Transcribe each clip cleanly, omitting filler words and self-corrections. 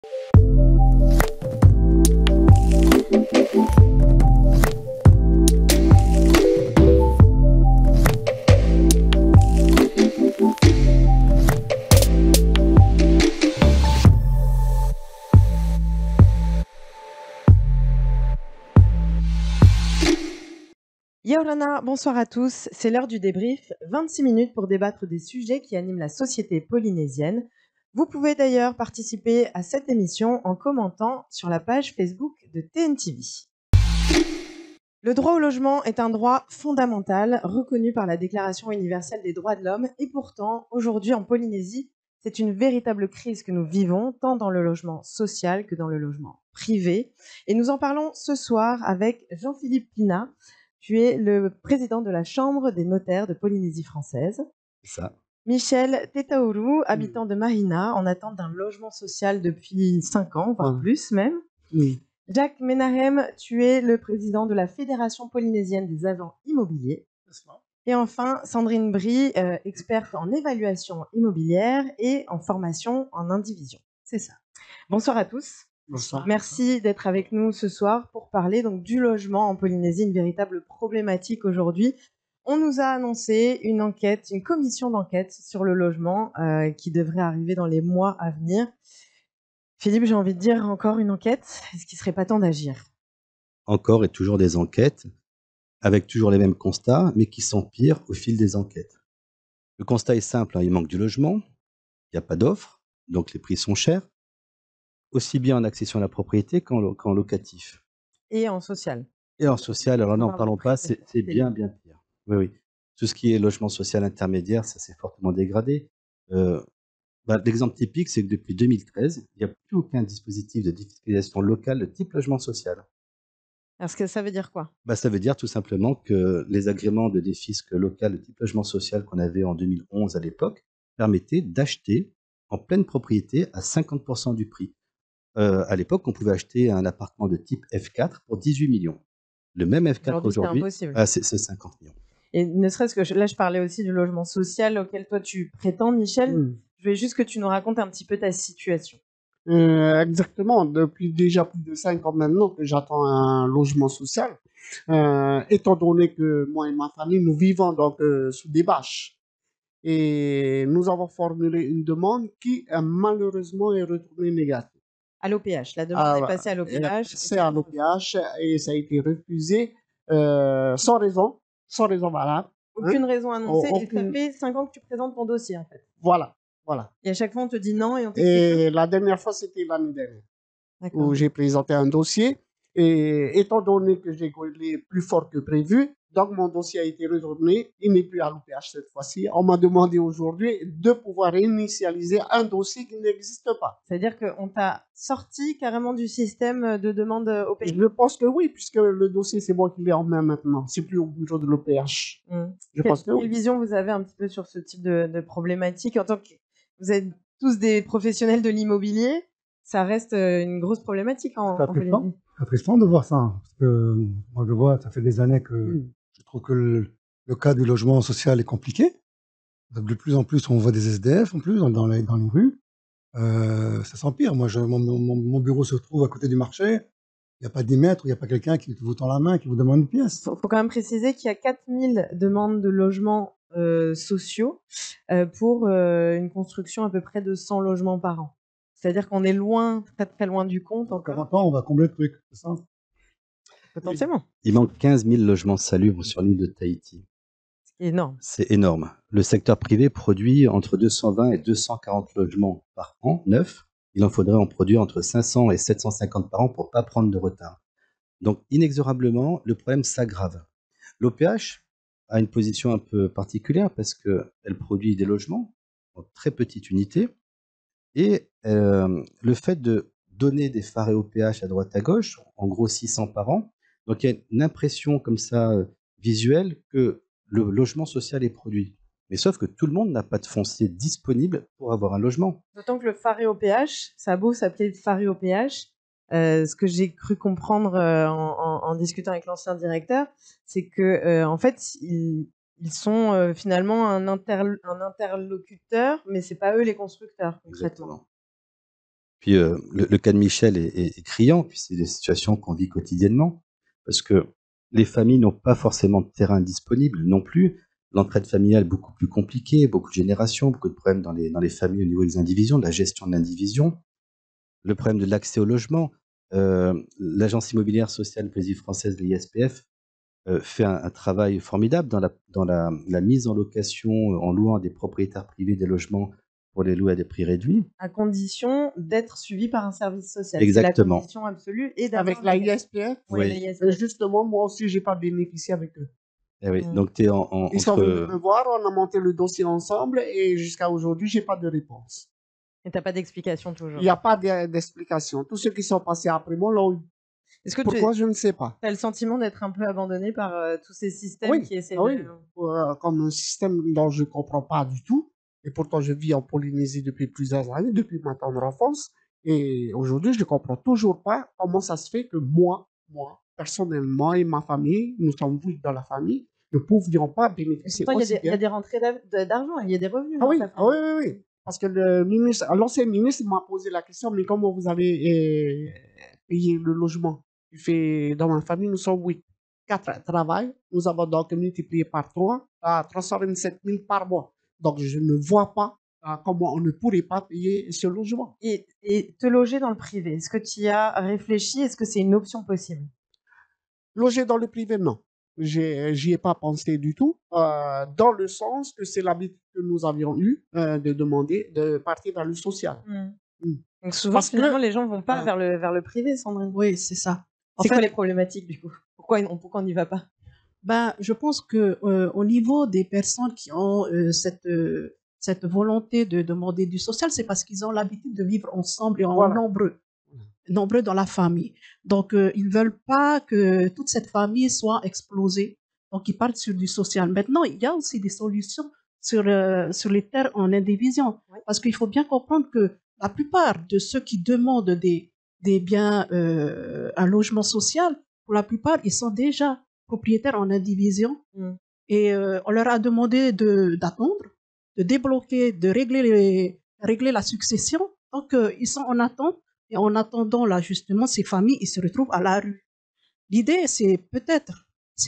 Yorana, bonsoir à tous. C'est l'heure du débrief. 26 minutes pour débattre des sujets qui animent la société polynésienne. Vous pouvez d'ailleurs participer à cette émission en commentant sur la page Facebook de TNTV. Le droit au logement est un droit fondamental reconnu par la Déclaration universelle des droits de l'homme et pourtant, aujourd'hui en Polynésie, c'est une véritable crise que nous vivons, tant dans le logement social que dans le logement privé. Et nous en parlons ce soir avec Jean-Philippe Pina. Tu es le président de la Chambre des notaires de Polynésie française. C'est ça. Michel Tetaourou, habitant de Mahina, en attente d'un logement social depuis 5 ans, voire plus même. Oui. Jacques Menahem, tu es le président de la Fédération polynésienne des agents immobiliers. Et enfin, Sandrine Brie, experte en évaluation immobilière et en formation en indivision. C'est ça. Bonsoir à tous. Bonsoir. Merci d'être avec nous ce soir pour parler donc du logement en Polynésie, une véritable problématique aujourd'hui. On nous a annoncé une enquête, une commission d'enquête sur le logement qui devrait arriver dans les mois à venir. Philippe, j'ai envie de dire encore une enquête. Est-ce qu'il ne serait pas temps d'agir? Encore et toujours des enquêtes, avec toujours les mêmes constats, mais qui s'empirent au fil des enquêtes. Le constat est simple, il manque du logement, il n'y a pas d'offre, donc les prix sont chers, aussi bien en accession à la propriété qu'en locatif. Et en social. Et en social, alors n'en parlons pas, c'est bien pire. Oui, oui. Tout ce qui est logement social intermédiaire, ça s'est fortement dégradé. L'exemple typique, c'est que depuis 2013, il n'y a plus aucun dispositif de défiscalisation locale de type logement social. Est-ce que ça veut dire quoi? Ça veut dire tout simplement que les agréments de défisc local de type logement social qu'on avait en 2011 à l'époque permettaient d'acheter en pleine propriété à 50% du prix. À l'époque, on pouvait acheter un appartement de type F4 pour 18 millions. Le même F4 aujourd'hui, c'est 50 millions. Et ne serait-ce que là, je parlais aussi du logement social auquel toi tu prétends, Michel. Je veux juste que tu nous racontes un petit peu ta situation. Exactement. Depuis déjà plus de 5 ans maintenant que j'attends un logement social. Étant donné que moi et ma famille, nous vivons donc sous des bâches. Et nous avons formulé une demande qui malheureusement est retournée négative. À l'OPH, la demande est passée à l'OPH. C'est à l'OPH et ça a été refusé sans raison valable. Aucune raison annoncée. Et ça fait 5 ans que tu présentes ton dossier en fait. Voilà. Et à chaque fois, on te dit non et on t'explique. Et la dernière fois, c'était l'année dernière où j'ai présenté un dossier. Et étant donné que j'ai collé plus fort que prévu, donc mon dossier a été retourné. Il n'est plus à l'OPH cette fois-ci. On m'a demandé aujourd'hui de pouvoir initialiser un dossier qui n'existe pas. C'est-à-dire qu'on t'a sorti carrément du système de demande OPH? Je pense que oui, puisque le dossier, c'est moi qui l'ai en main maintenant. C'est plus au bureau de l'OPH. Quelle vision vous avez un petit peu sur ce type de problématique? En tant que vous êtes tous des professionnels de l'immobilier, ça reste une grosse problématique en Polynésie. C'est attristant de voir ça, parce que moi je vois, ça fait des années que je trouve que le cas du logement social est compliqué. Donc, de plus en plus, on voit des SDF en plus dans les rues. Ça s'empire. Moi, mon bureau se trouve à côté du marché. Il n'y a pas 10 mètres, il n'y a pas quelqu'un qui vous tend la main, qui vous demande une pièce. Il faut quand même préciser qu'il y a 4000 demandes de logements sociaux pour une construction à peu près de 100 logements par an. C'est-à-dire qu'on est loin, très très loin du compte. Donc, à 20 ans, on va combler le truc, c'est ça? Potentiellement. Il manque 15 000 logements salubres sur l'île de Tahiti. C'est énorme. C'est énorme. Le secteur privé produit entre 220 et 240 logements par an, neufs. Il en faudrait en produire entre 500 et 750 par an pour ne pas prendre de retard. Donc, inexorablement, le problème s'aggrave. L'OPH a une position un peu particulière parce qu'elle produit des logements en très petite unité. Et le fait de donner des phares OPH à droite à gauche, en gros 600 par an, donc il y a une impression comme ça visuelle que le logement social est produit. Mais sauf que tout le monde n'a pas de foncier disponible pour avoir un logement. D'autant que le phare OPH, ça a beau s'appeler phare OPH, ce que j'ai cru comprendre en discutant avec l'ancien directeur, c'est que en fait, ils sont finalement un interlocuteur, mais c'est pas eux les constructeurs concrètement. Puis le cas de Michel est criant, puis c'est des situations qu'on vit quotidiennement, parce que les familles n'ont pas forcément de terrain disponible non plus. L'entraide familiale est beaucoup plus compliquée, beaucoup de générations, beaucoup de problèmes dans les familles au niveau des indivisions, de la gestion de l'indivision. Le problème de l'accès au logement. L'agence immobilière sociale paisible française, l'ISPF, fait un travail formidable dans la mise en location, en louant à des propriétaires privés des logements pour les louer à des prix réduits. À condition d'être suivi par un service social. C'est la Exactement. condition absolue et Avec d'avoir la des- ISPF, Oui, Oui. la ISPF. justement, moi aussi, j'ai pas bénéficié avec eux. Eh oui. Mm. Donc tu es Ils sont venus entre. me voir, on a monté le dossier ensemble et jusqu'à aujourd'hui, j'ai pas de réponse. Et t'as pas d'explication Il toujours. n'y a pas d'explication. Tous ceux qui sont passés après moi l'ont eu. Est-ce que tu Pourquoi, je ne sais pas. as le sentiment d'être un peu abandonné par tous ces systèmes Oui, qui essaient oui. de... Comme un système dont je ne comprends pas du tout. Et pourtant, je vis en Polynésie depuis plusieurs années, depuis ma tendre enfance. Et aujourd'hui, je ne comprends toujours pas comment ça se fait que moi, personnellement et ma famille, nous sommes tous dans la famille, ne pouvions pas bénéficier Pourtant, aussi il y a bien. des rentrées d'argent, il y a des revenus Ah dans oui, ta ah oui, famille. oui, oui. Parce que l'ancien ministre m'a posé la question, mais comment vous allez payer le logement? Il fait, dans ma famille, nous sommes 8. 4 travaillent. Nous avons donc multiplié par 3 à 327 000 par mois. Donc, je ne vois pas comment on ne pourrait pas payer ce logement. Et te loger dans le privé, est-ce que tu y as réfléchi? Est-ce que c'est une option possible? Loger dans le privé, non. J'y ai pas pensé du tout, dans le sens que c'est l'habitude que nous avions eu de demander de partir dans le social. Mm. Donc souvent, Parce finalement, que les gens vont pas euh, vers le privé, Sandrine. Oui, c'est ça. En C'est quoi fait, les problématiques du coup? Pourquoi on n'y va pas? ben, je pense que au niveau des personnes qui ont cette volonté de demander du social, c'est parce qu'ils ont l'habitude de vivre ensemble et en voilà. nombreux dans la famille. Donc, ils veulent pas que toute cette famille soit explosée. Donc, ils partent sur du social. Maintenant, il y a aussi des solutions sur les terres en indivision. Oui. Parce qu'il faut bien comprendre que la plupart de ceux qui demandent des biens, un logement social, pour la plupart, ils sont déjà propriétaires en indivision. Et on leur a demandé d'attendre, de débloquer, de régler la succession. Donc, ils sont en attente. Et en attendant, là, justement, ces familles, ils se retrouvent à la rue. L'idée, c'est peut-être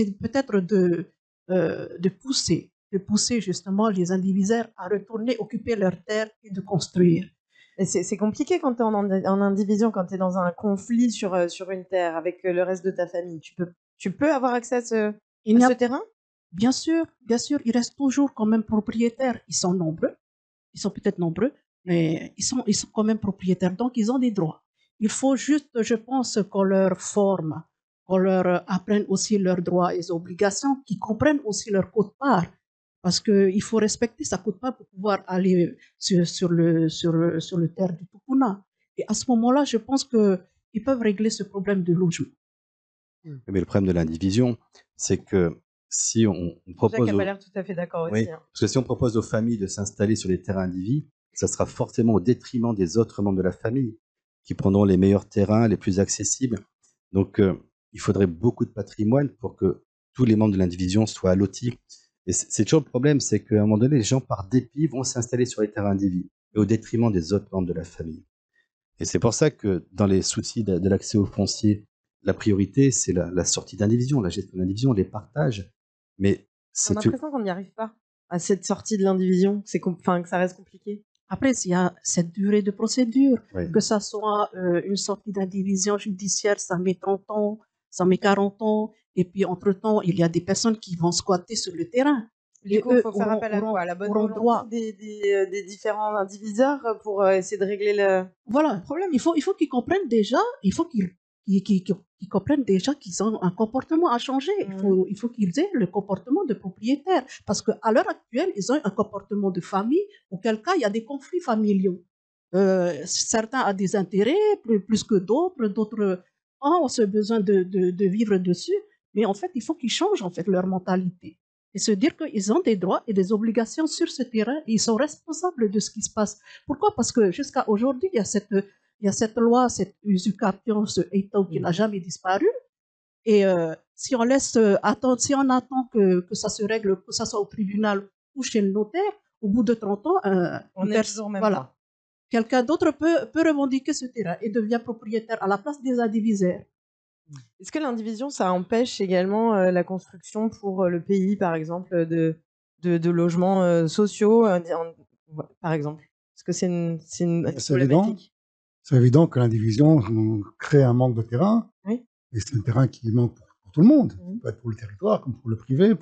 de pousser justement les indivisaires à retourner occuper leurs terres et de construire. Et c'est compliqué quand tu es en indivision, quand tu es dans un conflit sur une terre avec le reste de ta famille. Tu peux avoir accès à ce terrain? Bien sûr, ils restent toujours quand même propriétaires. Ils sont nombreux, ils sont peut-être nombreux, mais ils sont quand même propriétaires, donc ils ont des droits. Il faut juste, je pense, qu'on leur forme, qu'on leur apprenne aussi leurs droits et obligations, qu'ils comprennent aussi leur quote-part. Parce qu'il faut respecter sa quote-part pour pouvoir aller sur le terre du Tukuna. Et à ce moment-là, je pense qu'ils peuvent régler ce problème de logement. Mais le problème de l'indivision, c'est que si on propose. Jacques n'a pas l'air tout à fait d'accord Oui, aussi. Hein. parce que si on propose aux familles de s'installer sur les terrains indivis, ça sera forcément au détriment des autres membres de la famille, qui prendront les meilleurs terrains, les plus accessibles. Donc, il faudrait beaucoup de patrimoine pour que tous les membres de l'indivision soient allotis. Et c'est toujours le problème, c'est qu'à un moment donné, les gens, par dépit, vont s'installer sur les terrains indivis, et au détriment des autres membres de la famille. Et c'est pour ça que dans les soucis de l'accès au foncier, la priorité, c'est la sortie d'indivision, la gestion d'indivision, les partages. Mais On a l'impression qu'on n'y arrive pas à cette sortie de l'indivision, que ça reste compliqué. Après, il y a cette durée de procédure, Oui. que ça soit une sortie d'indivision judiciaire, ça met 30 ans, ça met 40 ans, et puis entre-temps, il y a des personnes qui vont squatter sur le terrain. Du coup, il faut faire appel à quoi? À la bonne volonté droit. des différents indiviseurs pour essayer de régler le Voilà. problème. Il faut qu'ils comprennent déjà, qu'ils comprennent déjà qu'ils ont un comportement à changer. Il faut qu'ils aient le comportement de propriétaire. Parce qu'à l'heure actuelle, ils ont un comportement de famille, auquel cas il y a des conflits familiaux. Certains ont des intérêts plus que d'autres ont ce besoin de vivre dessus. Mais en fait, il faut qu'ils changent en fait leur mentalité. Et se dire qu'ils ont des droits et des obligations sur ce terrain et ils sont responsables de ce qui se passe. Pourquoi? Parce que jusqu'à aujourd'hui, il y a cette loi, cette usurpation, ce état qui n'a jamais disparu. Et si on attend que ça se règle, que ça soit au tribunal ou chez le notaire, au bout de 30 ans, on est toujours même voilà. quelqu'un d'autre peut revendiquer ce terrain et devient propriétaire à la place des indivisaires. Est-ce que l'indivision, ça empêche également la construction pour le pays, par exemple, de logements sociaux, par exemple? Est-ce que c'est une C'est évident. problématique? C'est évident que l'indivision crée un manque de terrain. Oui. Et c'est un terrain qui manque pour tout le monde. Ça Mhm. peut être pour le territoire, comme pour le privé.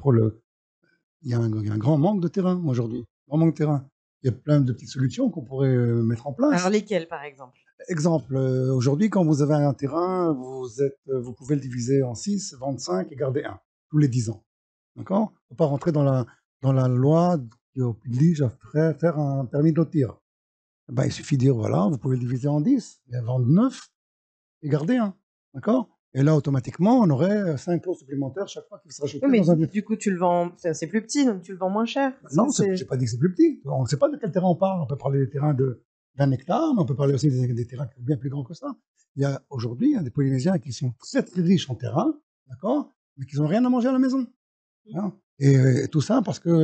Il y a un grand manque de terrain aujourd'hui. Grand manque de terrain. Il y a plein de petites solutions qu'on pourrait mettre en place. Alors lesquelles, par exemple? Exemple, aujourd'hui, quand vous avez un terrain, vous pouvez le diviser en 6, vendre 5 et garder un, tous les 10 ans. D'accord? Il ne faut pas rentrer dans la loi qui oblige à faire un permis de lotir. Ben, il suffit de dire, voilà, vous pouvez le diviser en 10, et vendre 9 et garder un. D'accord? Et là, automatiquement, on aurait 5 lots supplémentaires chaque fois qu'il sera jeté Oui, mais dans un du coup, tu le vends, enfin, c'est plus petit, donc tu le vends moins cher. Non, je n'ai pas dit que c'est plus petit. On ne sait pas de quel terrain on parle. On peut parler des terrains d'1 hectare, mais on peut parler aussi des terrains qui sont bien plus grands que ça. Il y a aujourd'hui des Polynésiens qui sont très, très riches en terrain, d'accord, mais qui n'ont rien à manger à la maison. Hein. Et tout ça parce qu'on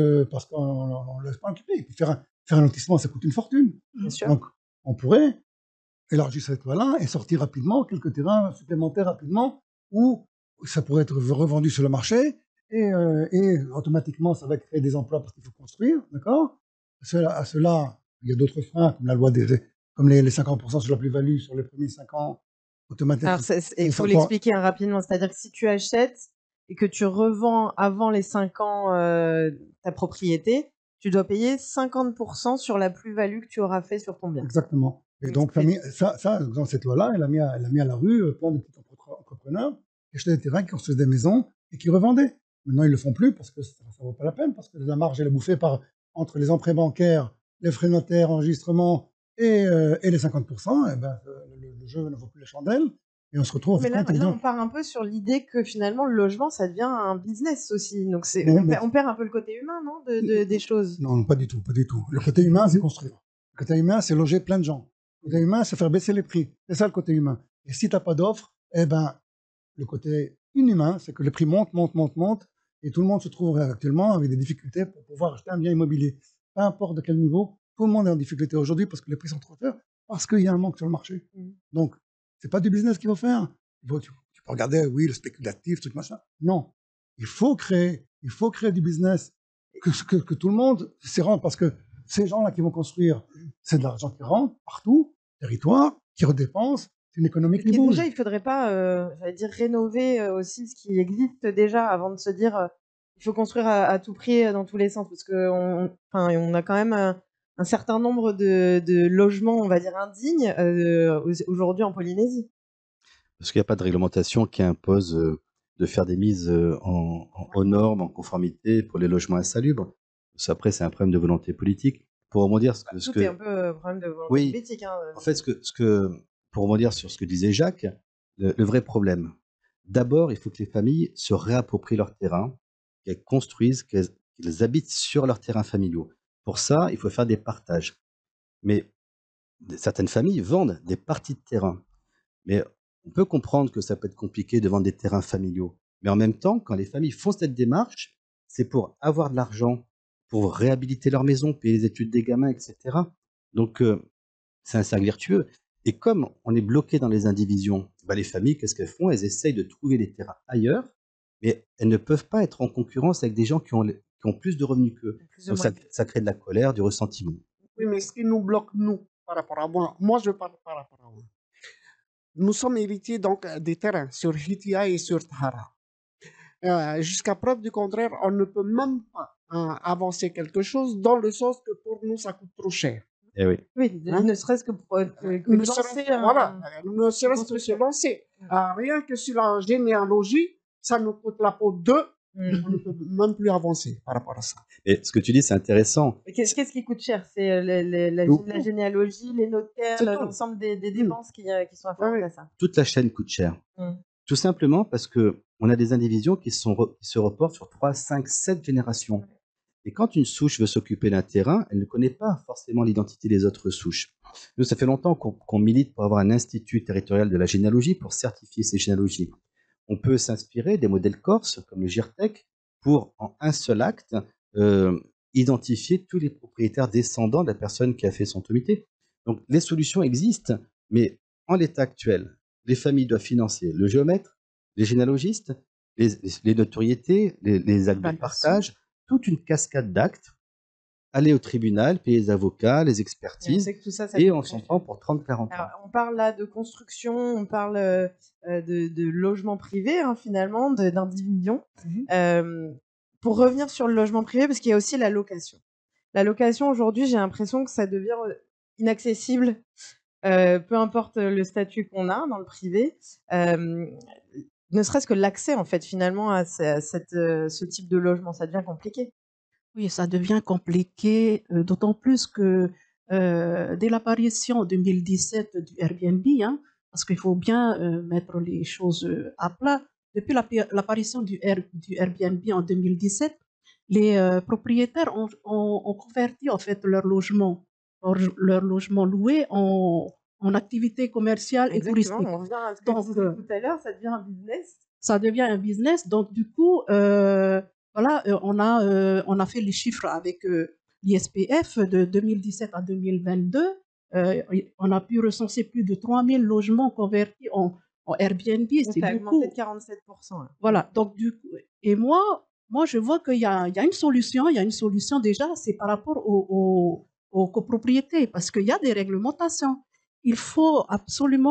ne laisse pas occuper. Et puis faire un lotissement, ça coûte une fortune. Bien sûr. Donc, on pourrait élargir cette loi-là et sortir rapidement quelques terrains supplémentaires rapidement où ça pourrait être revendu sur le marché et automatiquement ça va créer des emplois parce qu'il faut construire, d'accord? À cela, il y a d'autres freins comme la loi comme les 50% sur la plus-value sur les premiers 5 ans automatiquement. Alors, il faut l'expliquer rapidement, c'est-à-dire que si tu achètes et que tu revends avant les 5 ans ta propriété, tu dois payer 50% sur la plus-value que tu auras fait sur ton bien. Exactement. Et donc, ça, dans cette loi-là, elle a mis à la rue plein de petits entrepreneurs qui achetaient des terrains, qui construisaient des maisons et qui revendaient. Maintenant, ils ne le font plus parce que ça ne vaut pas la peine, parce que la marge, elle est bouffée entre les emprunts bancaires, les frais notaires, enregistrement et les 50%. Et ben, le jeu ne vaut plus la chandelle. Et on se retrouve... Mais là, on part un peu sur l'idée que finalement, le logement, ça devient un business aussi. Donc, on perd un peu le côté humain, non, des choses. Non, pas du tout, pas du tout. Le côté humain, c'est construire. Le côté humain, c'est loger plein de gens. Le côté humain, c'est faire baisser les prix. C'est ça le côté humain. Et si tu n'as pas d'offre, eh ben, le côté inhumain, c'est que les prix montent, et tout le monde se trouve actuellement avec des difficultés pour pouvoir acheter un bien immobilier. Peu importe de quel niveau, tout le monde est en difficulté aujourd'hui parce que les prix sont trop chers, parce qu'il y a un manque sur le marché. Donc, c'est pas du business qu'il faut faire. Tu peux regarder, oui, le spéculatif, truc machin. Non. Il faut créer du business. Que tout le monde s'y rende, parce que ces gens-là qui vont construire, c'est de l'argent qui rentre partout, territoire, qui redépensent, c'est une économie qui bouge. Déjà, il ne faudrait pas, j'allais dire, rénover aussi ce qui existe déjà avant de se dire il faut construire à tout prix dans tous les sens, parce qu'on a quand même un certain nombre de logements, on va dire, indignes aujourd'hui en Polynésie. Parce qu'il n'y a pas de réglementation qui impose de faire des mises aux normes, en conformité pour les logements insalubres. Après, c'est un problème de volonté politique. Pour rebondir, Tout est un peu problème de volonté politique. Hein. En fait, pour rebondir sur ce que disait Jacques, le vrai problème, d'abord, il faut que les familles se réapproprient leur terrain, qu'elles construisent, qu'elles habitent sur leurs terrains familiaux. Pour ça, il faut faire des partages. Mais certaines familles vendent des parties de terrain. Mais on peut comprendre que ça peut être compliqué de vendre des terrains familiaux. Mais en même temps, quand les familles font cette démarche, c'est pour avoir de l'argent, pour réhabiliter leur maison, payer les études des gamins, etc. Donc, c'est un cercle vertueux. Et comme on est bloqué dans les indivisions, les familles, qu'est-ce qu'elles font? Elles essayent de trouver des terrains ailleurs, mais elles ne peuvent pas être en concurrence avec des gens qui ont plus de revenus qu'eux. Donc, ça crée de la colère, du ressentiment. Oui, mais ce qui nous bloque, nous, par rapport à moi je parle par rapport à moi. Nous sommes héritiers donc des terrains sur Hitia et sur Tahara. Jusqu'à preuve du contraire, on ne peut même pas avancer quelque chose dans le sens que pour nous, ça coûte trop cher. Eh oui. Oui, ne serait-ce que pour ne serait-ce que se lancer. Rien que sur la généalogie, ça nous coûte la peau d'eux. On ne peut même plus avancer par rapport à ça. Et ce que tu dis, c'est intéressant. Qu'est-ce qui coûte cher? C'est la généalogie, les notaires, l'ensemble des dépenses qui sont afférentes à ça. Toute la chaîne coûte cher. Tout simplement parce qu'on a des indivisions qui se reportent sur 3, 5, 7 générations. Et quand une souche veut s'occuper d'un terrain, elle ne connaît pas forcément l'identité des autres souches. Nous, ça fait longtemps qu'on milite pour avoir un institut territorial de la généalogie pour certifier ces généalogies. On peut s'inspirer des modèles corses, comme le GIRTEC, pour, en un seul acte, identifier tous les propriétaires descendants de la personne qui a fait son sommité. Donc les solutions existent, mais en l'état actuel, les familles doivent financer le géomètre, les généalogistes, les notoriétés, les actes de Évaluation. partage, toute une cascade d'actes, aller au tribunal, payer les avocats, les Et on expertises, sait que tout ça, ça et coûte on très s'en cher. prend pour 30-40 ans. Alors, on parle là de construction, on parle de logement privé, hein, finalement, d'indivision. Pour revenir sur le logement privé, parce qu'il y a aussi la location. La location, aujourd'hui, j'ai l'impression que ça devient inaccessible, peu importe le statut qu'on a dans le privé. Ne serait-ce que l'accès, en fait, finalement, à ce type de logement, ça devient compliqué. Oui, ça devient compliqué, d'autant plus que dès l'apparition en 2017 du Airbnb, hein, parce qu'il faut bien mettre les choses à plat, depuis l'apparition du Airbnb en 2017, les propriétaires ont converti en fait leur logement loué en activité commerciale et Exactement, touristique. on revient à ce que Donc, je disais tout à l'heure, ça devient un business. ça devient un business. Donc, du coup, voilà, on a fait les chiffres avec l'ISPF de 2017 à 2022. On a pu recenser plus de 3000 logements convertis en Airbnb. Donc, C'est ça a beaucoup. augmenté de 47%. Là. Voilà. Donc, du coup, et moi, je vois qu'il y a une solution. Il y a une solution déjà, c'est par rapport aux copropriétés, parce qu'il y a des réglementations. Il faut absolument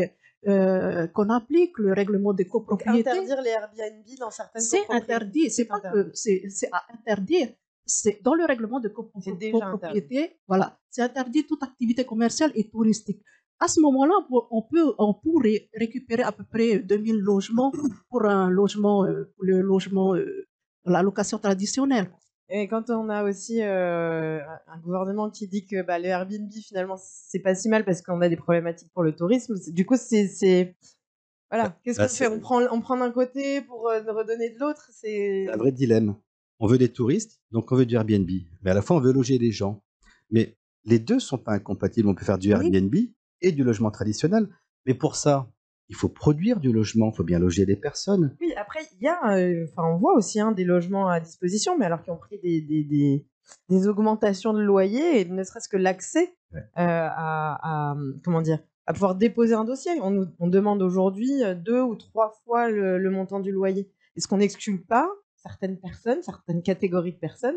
qu'on applique le règlement des Donc, copropriétés. interdire les Airbnb dans certaines C'est copropriétés. interdit. C'est pas que c'est à interdire. C'est dans le règlement de C'est déjà copropriété. Voilà, c'est interdit toute activité commerciale et touristique. À ce moment-là, on pourrait récupérer à peu près 2000 logements pour le logement, la location traditionnelle. Et quand on a aussi un gouvernement qui dit que le Airbnb, finalement, c'est pas si mal parce qu'on a des problématiques pour le tourisme, du coup, voilà, qu'est-ce qu'on fait? On prend d'un côté pour redonner de l'autre. C'est un vrai dilemme. On veut des touristes, donc on veut du Airbnb. Mais à la fois, on veut loger les gens. Mais les deux sont pas incompatibles. On peut faire du Airbnb et du logement traditionnel. Mais pour ça, il faut produire du logement, il faut bien loger les personnes. Oui, après, il y a, on voit aussi des logements à disposition, mais alors qui ont pris des augmentations de loyer, et ne serait-ce que l'accès comment dire, à pouvoir déposer un dossier. On demande aujourd'hui 2 ou 3 fois le montant du loyer. Est-ce qu'on n'exclut pas certaines personnes, certaines catégories de personnes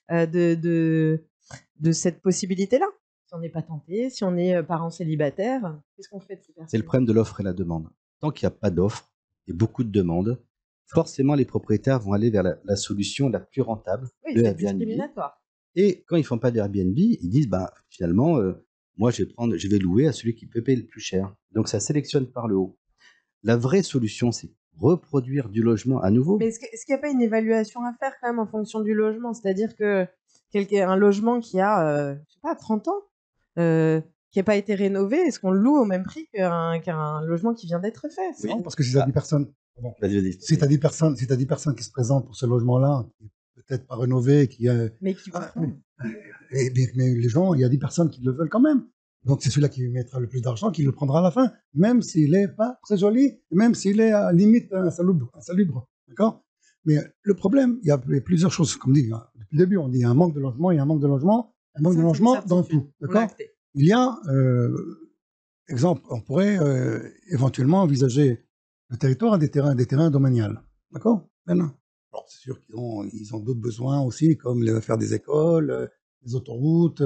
de cette possibilité-là? Si on n'est pas tenté, si on est parent célibataire, qu'est-ce qu'on fait de ces personnes? C'est le problème de l'offre et la demande. Tant qu'il n'y a pas d'offre et beaucoup de demandes, forcément les propriétaires vont aller vers la solution la plus rentable, Oui, le c'est Airbnb. discriminatoire. Et quand ils font pas de Airbnb, ils disent finalement, moi je vais louer à celui qui peut payer le plus cher. Donc ça sélectionne par le haut. La vraie solution, c'est reproduire du logement à nouveau. Mais est-ce qu'il n'y a pas une évaluation à faire quand même en fonction du logement? C'est-à-dire que un logement qui a, je sais pas, 30 ans, qui n'a pas été rénové, est-ce qu'on le loue au même prix qu'un logement qui vient d'être fait? Oui. Non, parce que si tu as 10 personnes, Si tu as 10 personnes qui se présentent pour ce logement-là, peut-être pas rénové, mais qui vont mais les gens, il y a 10 personnes qui le veulent quand même. Donc c'est celui-là qui mettra le plus d'argent qui le prendra à la fin, même s'il n'est pas très joli, même s'il est à limite insalubre. D'accord? Mais le problème, il y a plusieurs choses, comme dit, depuis le début, on dit il y a un manque de logement, il y a un manque de logement, dans tout. D'accord? Il y a, exemple, on pourrait éventuellement envisager le territoire à des terrains domaniales. D'accord? Maintenant. Alors, c'est sûr qu'ils ont d'autres besoins aussi, comme faire des écoles, des autoroutes,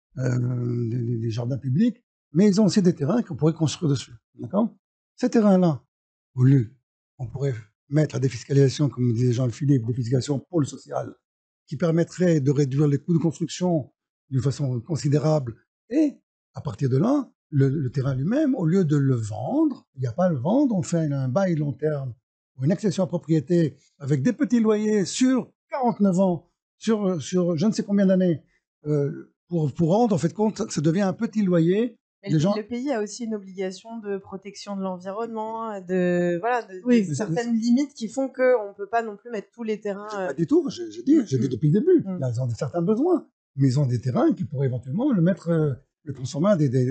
des jardins publics, mais ils ont aussi des terrains qu'on pourrait construire dessus. D'accord? Ces terrains-là, au lieu, on pourrait mettre la défiscalisation, comme disait Jean-Philippe, défiscalisation pour le social, qui permettrait de réduire les coûts de construction d'une façon considérable. Et à partir de là, le terrain lui-même, au lieu de le vendre, il n'y a pas à le vendre, on fait un bail long terme ou une accession à propriété avec des petits loyers sur 49 ans, sur je ne sais combien d'années, pour rendre en fait compte, ça devient un petit loyer. Mais le pays a aussi une obligation de protection de l'environnement, de certaines limites qui font qu'on ne peut pas non plus mettre tous les terrains. Pas du tout, j'ai dit depuis le début. Ils ont certains besoins, mais ils ont des terrains qui pourraient éventuellement le transformer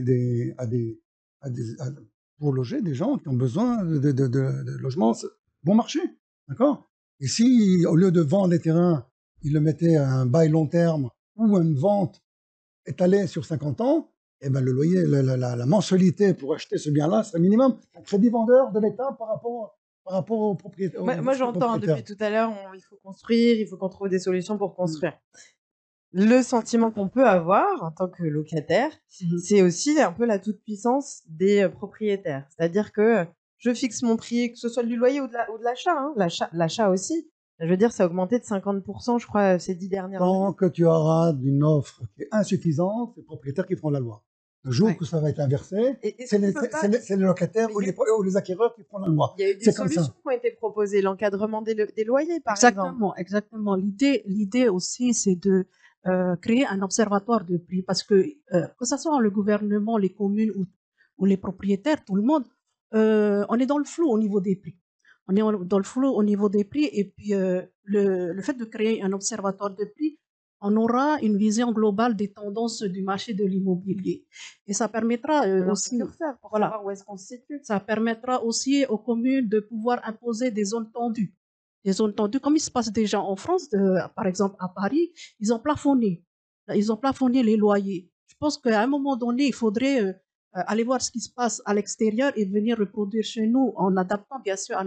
pour loger des gens qui ont besoin de logements bon marché. D'accord? Et si, au lieu de vendre les terrains, ils le mettaient à un bail long terme ou à une vente étalée sur 50 ans, eh ben, le loyer, la mensualité pour acheter ce bien-là serait minimum un crédit vendeur de l'État par rapport aux propriétaires. Moi, j'entends hein, depuis tout à l'heure, il faut construire, il faut qu'on trouve des solutions pour construire. Le sentiment qu'on peut avoir en tant que locataire, c'est aussi un peu la toute-puissance des propriétaires. C'est-à-dire que je fixe mon prix, que ce soit du loyer ou de l'achat. Hein. L'achat aussi. Je veux dire, ça a augmenté de 50%, je crois, ces 10 dernières années. Tant que tu auras une offre qui est insuffisante, c'est les propriétaires qui feront la loi. Le jour où ça va être inversé, c'est les locataires ou les acquéreurs qui feront la loi. Il y a eu des solutions qui ont été proposées, l'encadrement des loyers, par exemple. Exactement. L'idée aussi, c'est de créer un observatoire de prix, parce que ce soit le gouvernement, les communes ou les propriétaires, tout le monde, on est dans le flou au niveau des prix. On est dans le flou au niveau des prix, et puis le fait de créer un observatoire de prix, on aura une vision globale des tendances du marché de l'immobilier. Et ça permettra aussi, pour savoir où est-ce qu'on se situe. Ça permettra aussi aux communes de pouvoir imposer des zones tendues. Des zones tendues, comme il se passe déjà en France, par exemple à Paris, ils ont plafonné les loyers. Je pense qu'à un moment donné, il faudrait aller voir ce qui se passe à l'extérieur et venir reproduire chez nous en adaptant bien sûr à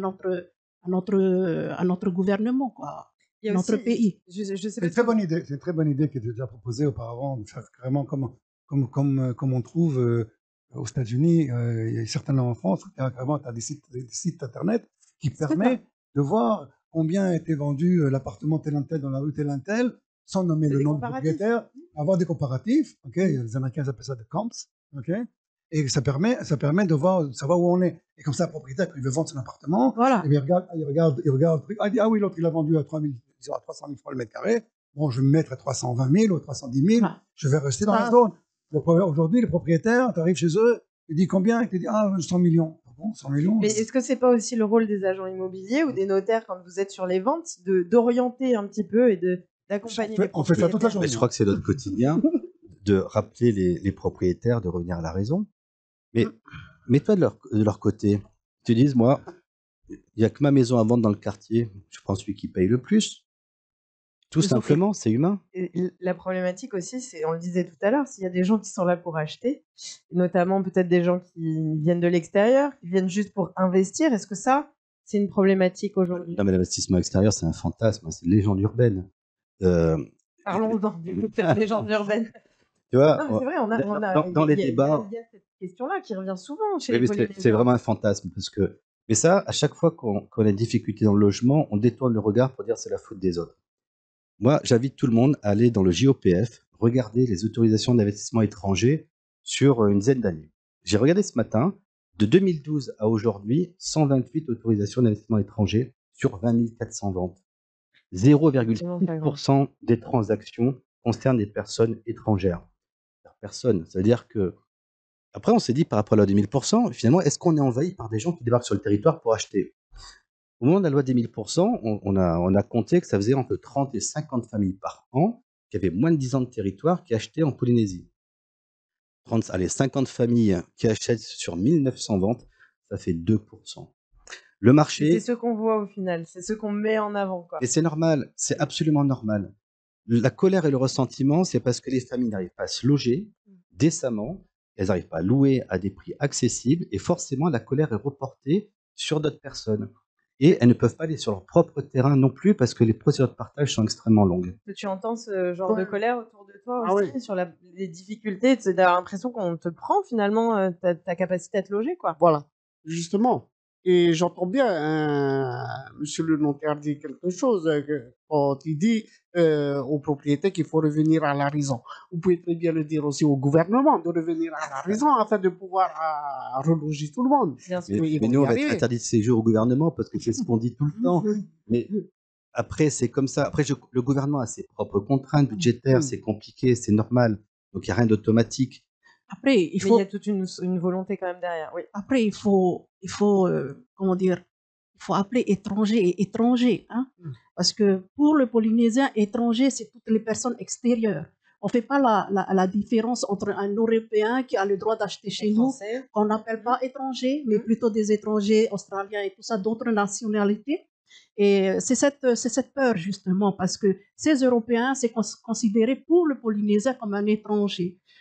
notre gouvernement, quoi. Notre pays. C'est une très bonne idée. C'est une très bonne idée qui était déjà proposée auparavant, de faire carrément comme on trouve aux États-Unis, et certainement en France, où carrément tu as des sites internet qui permettent de voir combien a été vendu l'appartement tel un tel dans la rue tel un tel, sans nommer le nom du propriétaire, avoir des comparatifs. Ok, les Américains appellent ça des comps. Ok. Et ça permet de savoir où on est. Et comme ça, le propriétaire, quand il veut vendre son appartement, voilà. Il regarde le truc. Ah oui, l'autre, il a vendu à 300 000 francs le mètre carré. Bon, je vais me mettre à 320 000 ou 310 000. Ah. Je vais rester dans la zone. Aujourd'hui, les propriétaires, tu arrives chez eux, tu dis combien? Tu dis 100 millions. Bon, 100 millions. Mais est-ce que c'est pas aussi le rôle des agents immobiliers ou des notaires quand vous êtes sur les ventes d'orienter un petit peu et d'accompagner les propriétaires? On fait ça toute la journée. Mais je crois que c'est notre quotidien de rappeler les propriétaires de revenir à la raison. Mais mets-toi de leur côté. Tu dis, moi, il n'y a que ma maison à vendre dans le quartier. Je prends celui qui paye le plus. Tout simplement, c'est humain. Et la problématique aussi, c'est, on le disait tout à l'heure, s'il y a des gens qui sont là pour acheter, notamment peut-être des gens qui viennent de l'extérieur, qui viennent juste pour investir, est-ce que ça, c'est une problématique aujourd'hui? Non, mais l'investissement extérieur, c'est un fantasme, c'est une légende urbaine. Parlons-en du coup de cette légende urbaine. Tu vois, non, c'est vrai, on a dans les débats. Il y a cette question-là qui revient souvent chez les Polynésiens. C'est vraiment un fantasme parce que. Mais ça, à chaque fois qu'on a des difficultés dans le logement, on détourne le regard pour dire c'est la faute des autres. Moi, j'invite tout le monde à aller dans le JOPF, regarder les autorisations d'investissement étrangers sur une dizaine d'années. J'ai regardé ce matin, de 2012 à aujourd'hui, 128 autorisations d'investissement étrangers sur 20 400 ventes. 0,6% des transactions concernent des personnes étrangères. Personne. C'est-à-dire que, après, on s'est dit par rapport à la loi des 1000%, finalement, est-ce qu'on est envahi par des gens qui débarquent sur le territoire pour acheter? Au moment de la loi des 1000%, on a compté que ça faisait entre 30 et 50 familles par an qui avaient moins de 10 ans de territoire qui achetaient en Polynésie. 50 familles qui achètent sur 1900 ventes, ça fait 2%. Le marché... C'est ce qu'on voit au final, c'est ce qu'on met en avant, quoi. Et c'est normal, c'est absolument normal. La colère et le ressentiment, c'est parce que les familles n'arrivent pas à se loger décemment, elles n'arrivent pas à louer à des prix accessibles, et forcément, la colère est reportée sur d'autres personnes. Et elles ne peuvent pas aller sur leur propre terrain non plus parce que les procédures de partage sont extrêmement longues. Tu entends ce genre de colère autour de toi aussi, sur les difficultés, d'avoir l'impression qu'on te prend finalement ta capacité à te loger, quoi. Voilà, justement. Et j'entends bien monsieur le notaire dire quelque chose quand il dit aux propriétaires qu'il faut revenir à la raison. Vous pouvez très bien le dire aussi au gouvernement de revenir à la raison afin de pouvoir reloger tout le monde. Mais nous, on va être interdit de séjour au gouvernement parce que c'est ce qu'on dit tout le temps. Mais après, c'est comme ça. Après, le gouvernement a ses propres contraintes budgétaires, c'est compliqué, c'est normal. Donc, il n'y a rien d'automatique. Après, il y a toute une volonté quand même derrière. Oui. Après, il faut comment dire, il faut appeler étranger et étranger, hein, parce que pour le Polynésien, étranger, c'est toutes les personnes extérieures. On fait pas la différence entre un Européen qui a le droit d'acheter chez nous, qu'on n'appelle pas étranger, mais plutôt des étrangers australiens et tout ça, d'autres nationalités. Et c'est cette peur justement, parce que ces Européens, c'est considéré pour le Polynésien comme un étranger.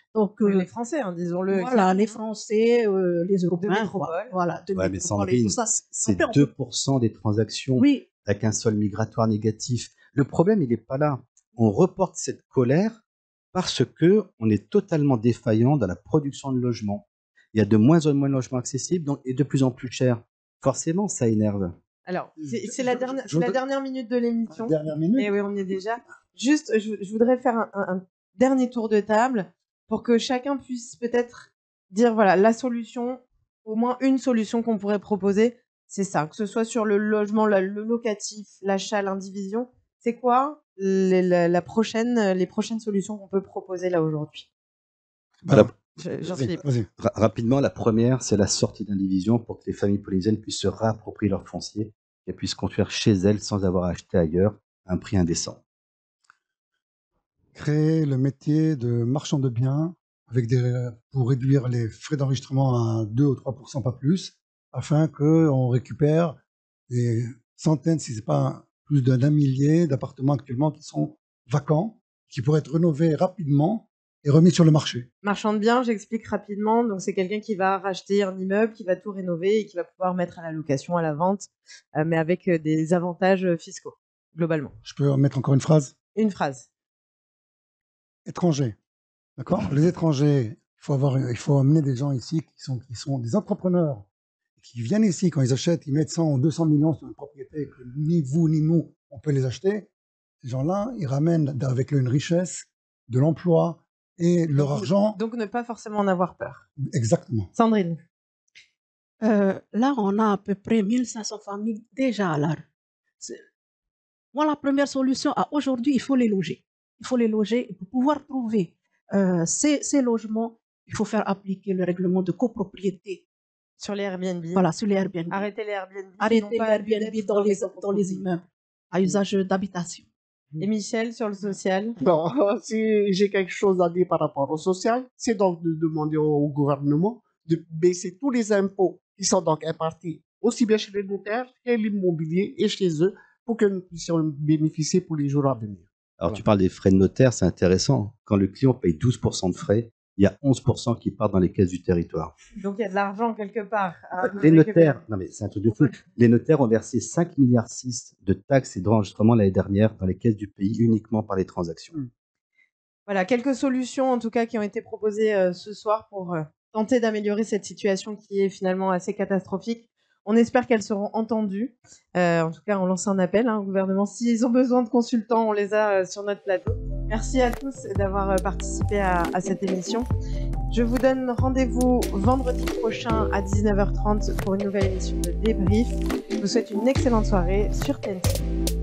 Donc, Les Français, hein, disons-le. voilà, les Français, les Européens, métropole. voilà, de Ouais, mais métropole et Sandrine, tout ça. c'est Après, on peut- 2% des transactions Oui, avec un solde migratoire négatif. Le problème, il n'est pas là. On reporte cette colère parce que on est totalement défaillant dans la production de logements. Il y a de moins en moins de logements accessibles donc, et de plus en plus chers. Forcément, ça énerve. Alors, c'est Je- la je- dernière, je c'est la voudrais- dernière minute de l'émission. Dernière minute. Et oui, on y est déjà. Juste, je voudrais faire un dernier tour de table pour que chacun puisse peut-être dire, voilà, la solution, au moins une solution qu'on pourrait proposer, c'est ça, que ce soit sur le logement, le locatif, l'achat, l'indivision. C'est quoi les prochaines solutions qu'on peut proposer là aujourd'hui? Voilà. Jean-Philippe. Vas-y. Rapidement, la première, c'est la sortie d'indivision pour que les familles polynésiennes puissent se réapproprier leur foncier et puissent construire chez elles sans avoir à acheter ailleurs à un prix indécent. Créer le métier de marchand de biens pour réduire les frais d'enregistrement à 2 ou 3%, pas plus, afin qu'on récupère des centaines, si ce n'est pas plus d'un millier d'appartements actuellement qui sont vacants, qui pourraient être rénovés rapidement et remis sur le marché. Marchand de biens, j'explique rapidement. Donc, c'est quelqu'un qui va racheter un immeuble, qui va tout rénover et qui va pouvoir mettre à la location, à la vente, mais avec des avantages fiscaux, globalement. Je peux mettre encore une phrase? Une phrase. Étrangers. D'accord? Les étrangers, il faut amener des gens ici qui sont des entrepreneurs, qui viennent ici, quand ils achètent, ils mettent 100 ou 200 millions sur une propriété que ni vous ni nous, on peut les acheter. Ces gens-là, ils ramènent avec eux une richesse, de l'emploi et leur argent. Donc, ne pas forcément en avoir peur. Exactement. Sandrine. là, on a à peu près 1500 familles déjà à la rue. Moi, la première solution, aujourd'hui, il faut les loger. Il faut les loger. Et pour pouvoir trouver ces logements, il faut faire appliquer le règlement de copropriété. Sur les Airbnb. Voilà, sur les Airbnb. Arrêtez les Airbnb. Arrêter les Airbnb dans les immeubles à usage d'habitation. Et Michel, sur le social. Bon, si j'ai quelque chose à dire par rapport au social, c'est donc de demander au gouvernement de baisser tous les impôts qui sont donc impartis aussi bien chez les notaires que l'immobilier et chez eux pour que nous puissions bénéficier pour les jours à venir. Alors, Voilà. tu parles des frais de notaire, c'est intéressant. Quand le client paye 12% de frais, il y a 11% qui partent dans les caisses du territoire. Donc, il y a de l'argent quelque part. Les notaires, non mais c'est un truc de fou. Les notaires ont versé 5,6 milliards de taxes et d'enregistrements l'année dernière dans les caisses du pays uniquement par les transactions. Voilà, quelques solutions en tout cas qui ont été proposées ce soir pour tenter d'améliorer cette situation qui est finalement assez catastrophique. On espère qu'elles seront entendues. En tout cas, on lance un appel au gouvernement. S'ils ont besoin de consultants, on les a sur notre plateau. Merci à tous d'avoir participé à cette émission. Je vous donne rendez-vous vendredi prochain à 19h30 pour une nouvelle émission de Débrief. Je vous souhaite une excellente soirée sur TNT.